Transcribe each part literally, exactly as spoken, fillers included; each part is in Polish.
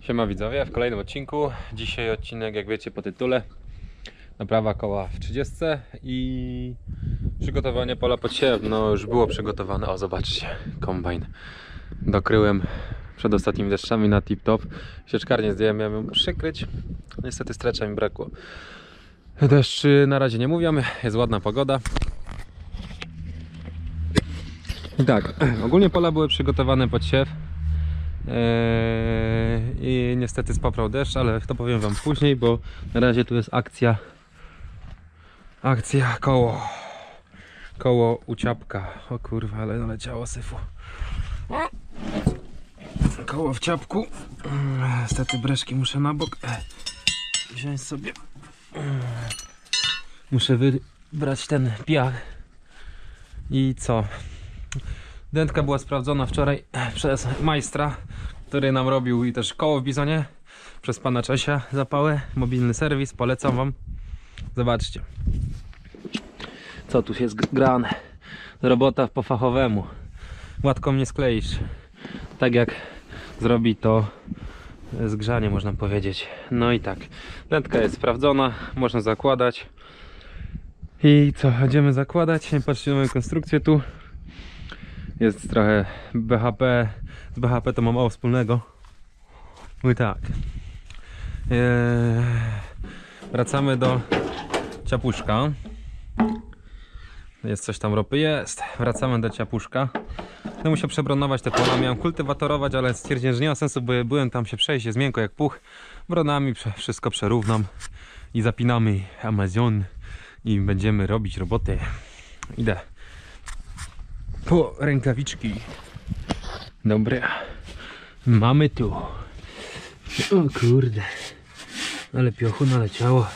Siema widzowie, w kolejnym odcinku. Dzisiaj odcinek, jak wiecie po tytule, naprawa koła w trzydziestce i przygotowanie pola pod siew. No już było przygotowane, o zobaczcie, kombajn dokryłem przed ostatnimi deszczami na tip top. Sieczkarnię zdjąłem, miałem ją przykryć, niestety strecza mi brakło. Deszczy na razie nie mówią, jest ładna pogoda. I tak, ogólnie pola były przygotowane pod siew. Eee, I niestety spoprał deszcz, ale to powiem wam później, bo na razie tu jest akcja akcja koło koło uciapka. O kurwa, ale naleciało syfu. Koło w ciapku. Niestety breszki muszę na bok wziąć sobie. Muszę wybrać ten piach. I co? Dętka była sprawdzona wczoraj przez majstra, który nam robił i też koło w Bizonie, przez pana Czesia Zapałę. Mobilny serwis, polecam wam. Zobaczcie, co tu jest grane. Robota po fachowemu. Łatką nie skleisz. Tak jak zrobi to zgrzanie, można powiedzieć. No i tak, dętka jest sprawdzona, można zakładać. I co, będziemy zakładać. Nie patrzcie na moją konstrukcję tu. Jest trochę B H P, z B H P to ma mało wspólnego. No i tak. Eee, wracamy do ciapuszka. Jest coś tam ropy, jest. Wracamy do ciapuszka. No musiał przebronować te pola, miałem kultywatorować, ale stwierdziłem, że nie ma sensu, bo byłem tam się przejść, jest miękko jak puch. Bronami wszystko przerównam i zapinamy Amazon i będziemy robić roboty. Idę po rękawiczki. Dobra, mamy tu. O kurde, ale piochu naleciało.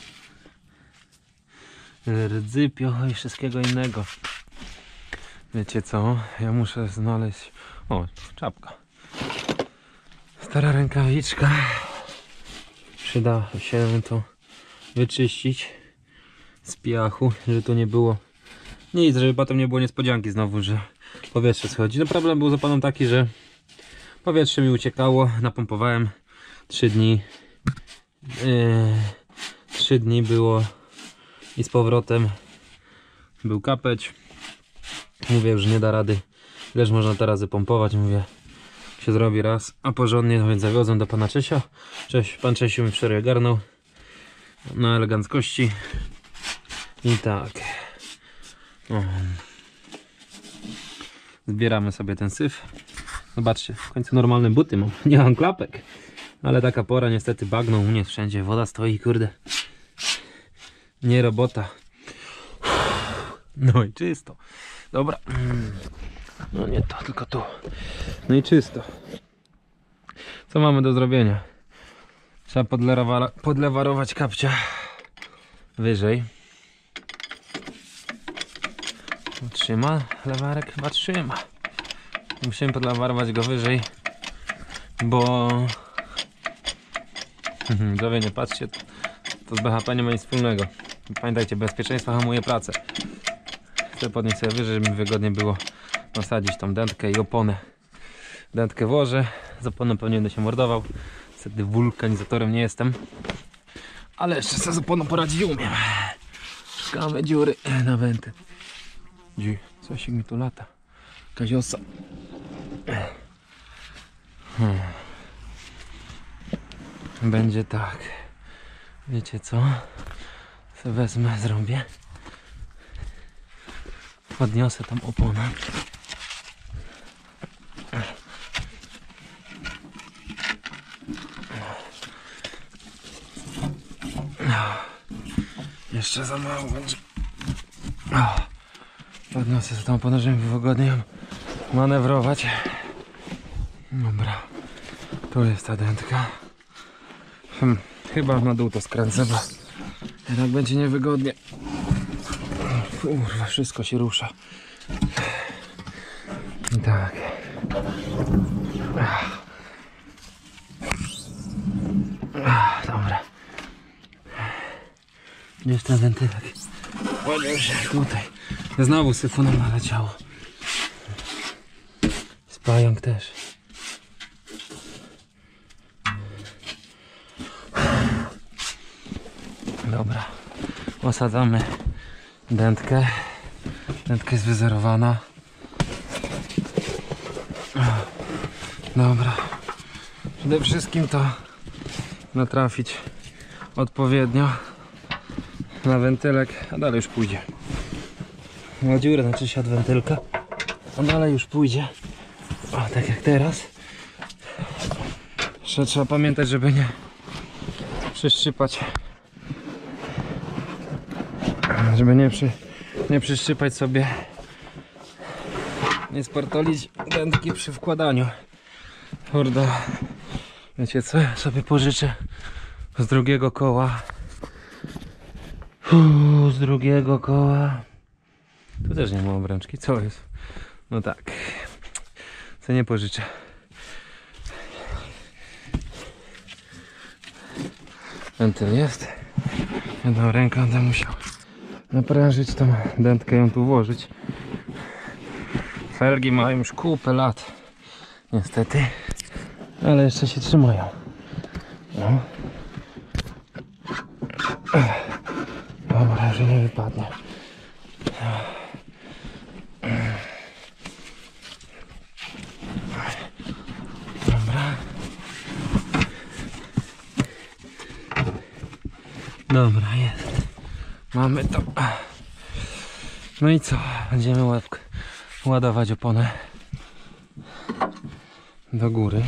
Rdzy, piochu i wszystkiego innego. Wiecie co? Ja muszę znaleźć... O, czapka. Stara rękawiczka. Przyda się to wyczyścić z piachu, żeby to nie było nic, żeby potem nie było niespodzianki znowu, że powietrze schodzi. No problem był za panem taki, że powietrze mi uciekało, napompowałem trzy dni. Yy, trzy dni było i z powrotem był kapeć. Mówię, że nie da rady, ileż można teraz pompować. Mówię, się zrobi raz, a porządnie, no więc zawiozłem do pana Czesia. Cześć, pan Czesiu mi wczoraj ogarnął na eleganckości. I tak. O. Zbieramy sobie ten syf. Zobaczcie, w końcu normalne buty mam. Nie mam klapek. Ale taka pora, niestety bagno u mnie wszędzie. Woda stoi, kurde. Nie robota. No i czysto. Dobra. No nie to, tylko tu. No i czysto. Co mamy do zrobienia? Trzeba podlewa podlewarować kapcia wyżej. Trzyma, lewarek chyba trzyma. Musimy podlewarować go wyżej, bo widzowie, nie patrzcie, to z B H P nie ma nic wspólnego. Pamiętajcie, bezpieczeństwo hamuje pracę. Chcę podnieść sobie wyżej, żeby mi wygodnie było nasadzić tą dętkę i oponę. Dętkę włożę, z oponą pewnie będę się mordował. Wtedy wulkanizatorem nie jestem, ale jeszcze sobie z oponą poradzić umiem. Szukamy dziury na węty. Gdzie? Coś mi tu lata. Kaziosa. Hmm. Będzie tak. Wiecie co? Se wezmę, zrobię. Podniosę tam oponę. Jeszcze za mało będzie. Podniosę z tą oponę, żeby wygodnie manewrować. Dobra. Tu jest ta dętka. Hmm. Chyba na dół to skręcę, bo jednak będzie niewygodnie. Kurwa, wszystko się rusza. I tak. Ach. Ach, dobra. Gdzieś ten wentylek. Podniósł się tutaj. Znowu syfu nam naleciało. Z pająk też. Dobra, osadzamy dętkę. Dętka jest wyzerowana. Dobra. Przede wszystkim to natrafić odpowiednio na wentylek, a dalej już pójdzie. Na dziurę, znaczy się od wentylka, a dalej już pójdzie. O, tak jak teraz. Jeszcze trzeba pamiętać, żeby nie przyszczypać, żeby nie, przy, nie przyszczypać sobie, nie spartolić dętki przy wkładaniu. Kurde, wiecie co, ja sobie pożyczę z drugiego koła. Uuu, z drugiego koła. Tu też nie ma obręczki, co jest? No tak, co nie pożyczę. Wentyl jest. Jedną ręką będę musiał naprężyć tą dętkę, ją tu włożyć. Felgi mają już kupę lat, niestety, ale jeszcze się trzymają. No. Dobra, że nie wypadnie. Dobra. Dobra, jest. Mamy to. No i co? Będziemy łapkę ładować oponę do góry.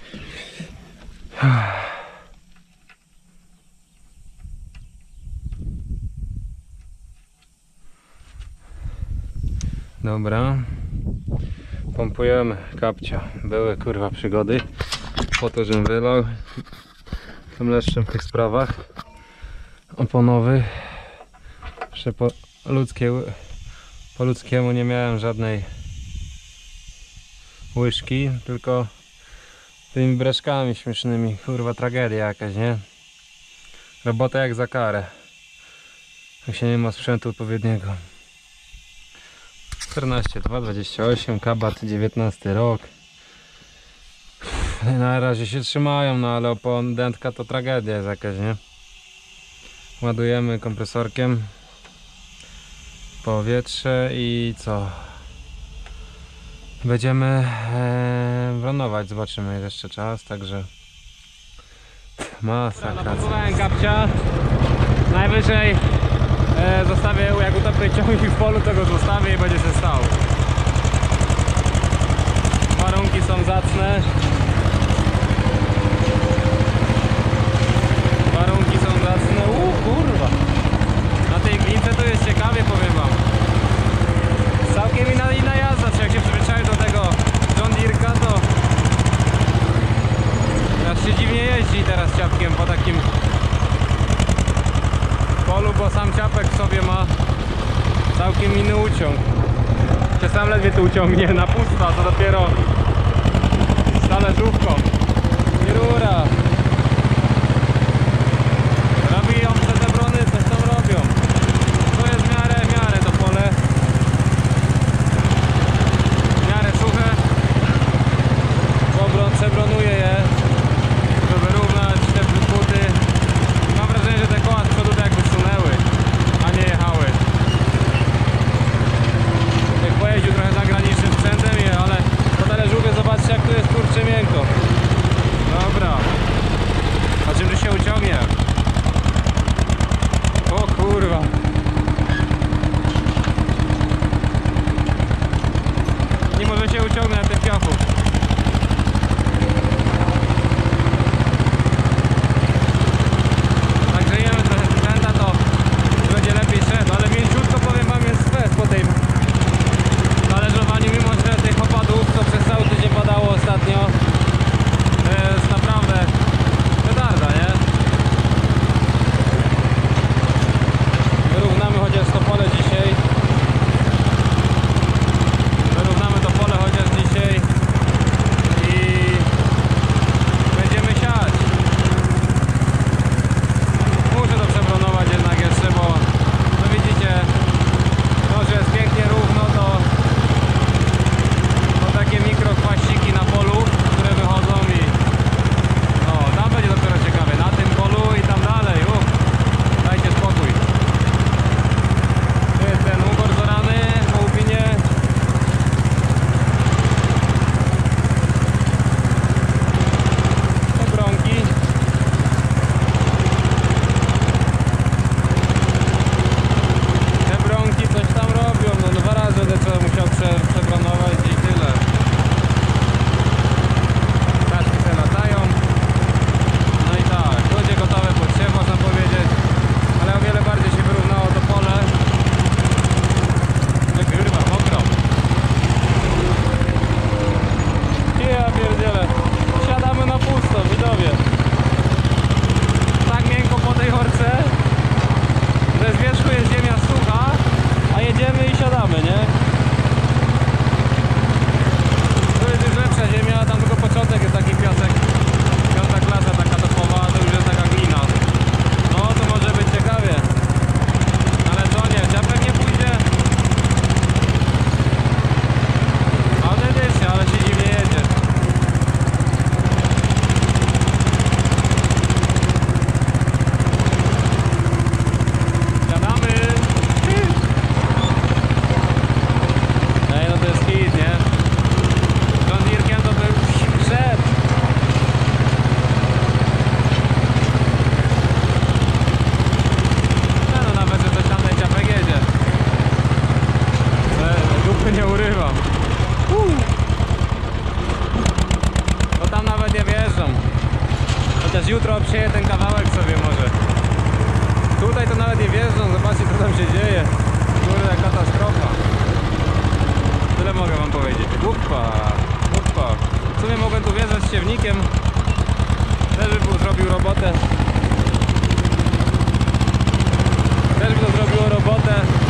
Dobra. Pompujemy kapcia. Były kurwa przygody po to, żebym wylał. Jestem leszczem w tych sprawach oponowych. Jeszcze po, ludzkie, po ludzkiemu nie miałem żadnej łyżki, tylko tymi breszkami śmiesznymi. Kurwa, tragedia jakaś, nie? Robota jak za karę, jak się nie ma sprzętu odpowiedniego. czternaście dwa dwadzieścia osiem, Kabat, dziewiętnasty rok. Na razie się trzymają, no ale opon dętka to tragedia jest jakaś, nie? Ładujemy kompresorkiem powietrze i co? Będziemy e, bronować, zobaczymy, jest jeszcze czas, także masakra. Napakowałem kapcia, najwyżej e, zostawię, jak utopię ciągnik w polu, to go zostawię i będzie się stał. Warunki są zacne. Warunki są zacne. Uuu, kurwa. Na tej glince to jest ciekawie, powiem wam. Całkiem inna, inna jazda, czy jak się przyzwyczaił do tego John Deere'ka, to teraz się dziwnie jeździ teraz ciapkiem po takim polu, bo sam ciapek w sobie ma całkiem inny uciąg. Się sam ledwie tu uciągnie na pusta, to dopiero z talerzówką. I rura. Robią te brony, coś tam robią. To jest w miarę, w miarę to pole. W miarę suche. Obron, przebronuję je, żeby wyrównać te buty. Mam wrażenie, że te koła z przodu tak jakby sunęły, a nie jechały. Jak pojeździł trochę zagranicznym sprzętem, ale po talerzówce nawet nie wjeżdżam. Chociaż jutro obsieję ten kawałek sobie może. Tutaj to nawet nie wjeżdżam, zobaczcie co tam się dzieje. Kurde, katastrofa. Tyle mogę wam powiedzieć. Upa, upa. W sumie mogłem tu wjeżdżać z siewnikiem. Też by był zrobił robotę. Też by to zrobiło robotę.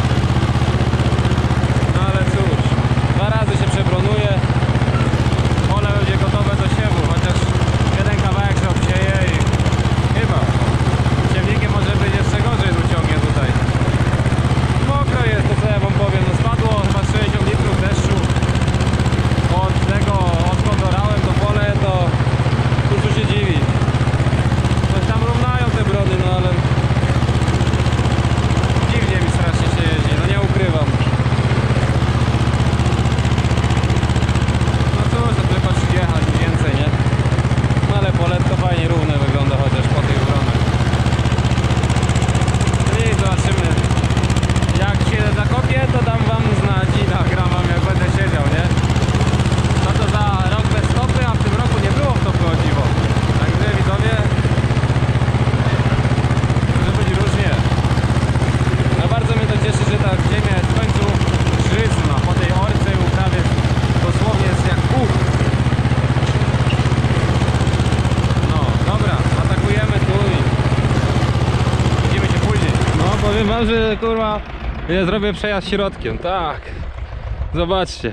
No ale cóż, dwa razy się przebronuje. Pole będzie gotowe do siewu, chociaż jeden kawałek się obsieje i chyba siewnikiem może być jeszcze gorzej uciągnie tutaj. Mokro jest, to co ja wam powiem, no spadło chyba sześćdziesiąt litrów deszczu. Od tego, odkąd orałem to pole, to tu co się dziwi. Coś tam równają te brody, no ale dziwnie mi strasznie się jeździ, no nie ukrywam. No cóż, to tylko przyjechać mniej więcej, nie? No ale poletko fajnie równe wygląda chociaż po tych bronach. I zobaczymy. Jak się zakopię, to dam wam znać i nagram wam jak będę siedział, nie? No to za rok bez stopy, a w tym roku nie było stopy o dziwo. Także widzowie, może być różnie. No bardzo mnie to cieszy, że ta ziemia jest w końcu żyzna. Po tej orce i uprawie dosłownie jest jak puch. No dobra, atakujemy tu i widzimy się później. No powiem wam, że kurwa ja zrobię przejazd środkiem, tak. Zobaczcie.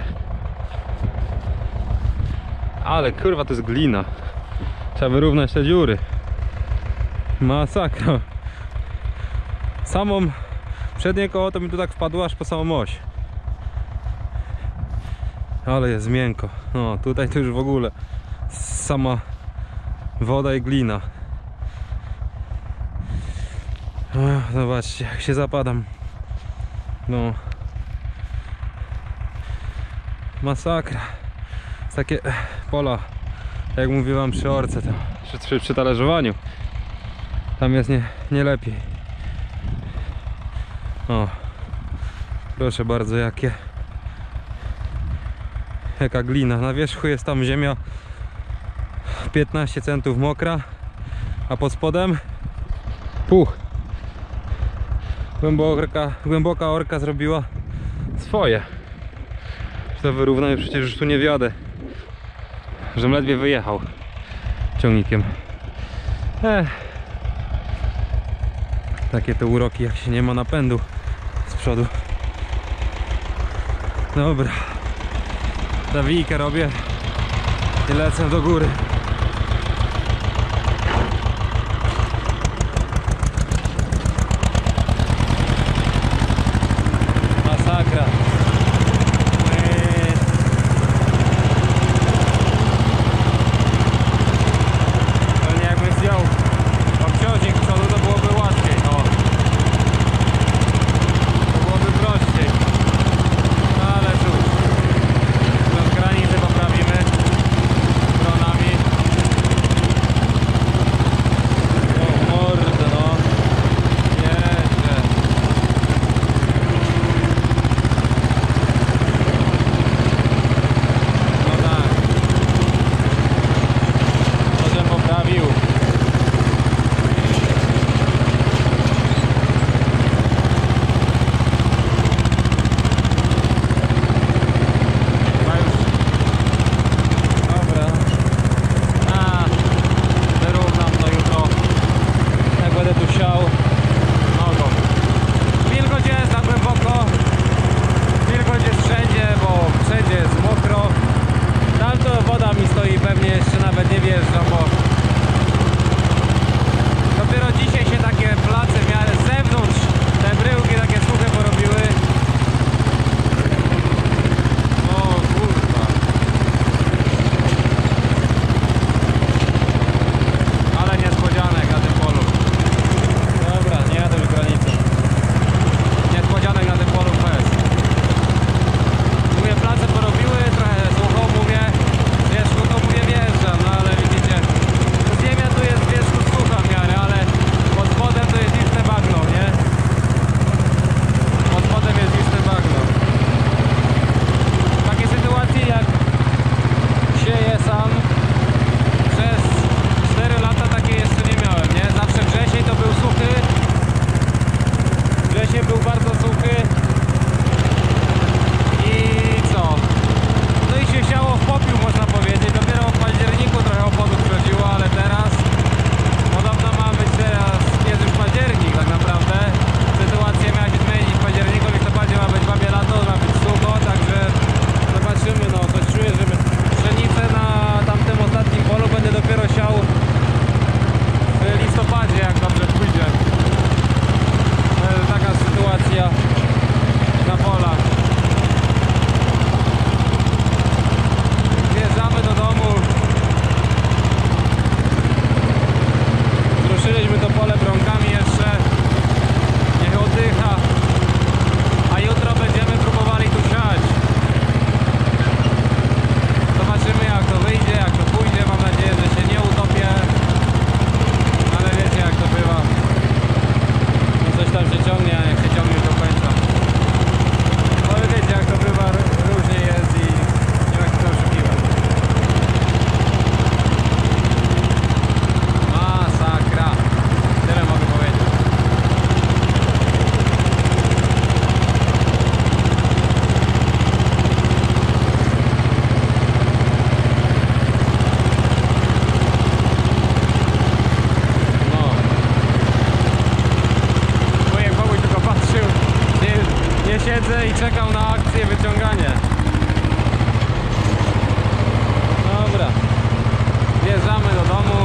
Ale kurwa to jest glina. Trzeba wyrównać te dziury. Masakra. Samą przednie koło to mi tu tak wpadło aż po samą oś. Ale jest miękko. No tutaj to już w ogóle sama woda i glina. O, zobaczcie jak się zapadam. No masakra. Takie pola, jak mówiłam przy orce, to przy, przy, przy talerzowaniu tam jest nie, nie lepiej. O, proszę bardzo, jakie jaka glina. Na wierzchu jest tam ziemia piętnaście centów mokra, a pod spodem puch. Głęboka, głęboka orka zrobiła swoje. To wyrównanie, przecież już tu nie wjadę, że ledwie wyjechał ciągnikiem. Ech. Takie te uroki, jak się nie ma napędu z przodu. Dobra, zawijkę robię i lecę do góry. Masakra. Pewnie jakbym zdjął obciążnik w przodu, to byłoby łatwiej. O. To byłoby prościej. No ale cóż, teraz granicę poprawimy stronami. siedzę i czekam na akcję wyciąganie. Dobra, wjeżdżamy do domu.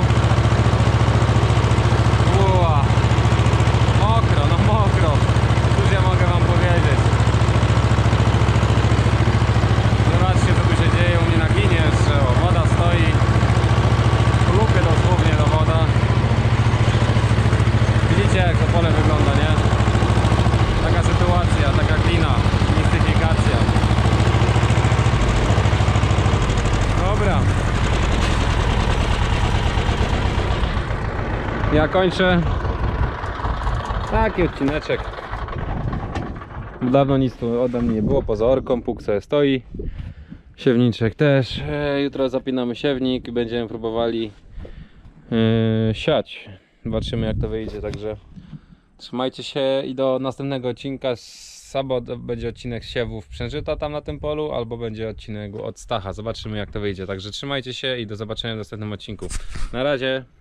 Ua. Mokro, no mokro. Cóż ja mogę wam powiedzieć. Zobaczcie, co tu się dzieje u mnie na ginie jeszcze. O, woda stoi. Lubię dosłownie do woda. Widzicie, jak to pole wygląda, nie? Taka sytuacja, taka glina, mistyfikacja. Dobra. Ja kończę taki odcineczek. Dawno nic tu ode mnie nie było, poza orką, puk sobie stoi. Siewniczek też. Jutro zapinamy siewnik i będziemy próbowali yy, siać. Zobaczymy, jak to wyjdzie, także trzymajcie się i do następnego odcinka. Sobot będzie odcinek siewów Przężyta tam na tym polu, albo będzie odcinek od Stacha. Zobaczymy, jak to wyjdzie, także trzymajcie się i do zobaczenia w następnym odcinku. Na razie.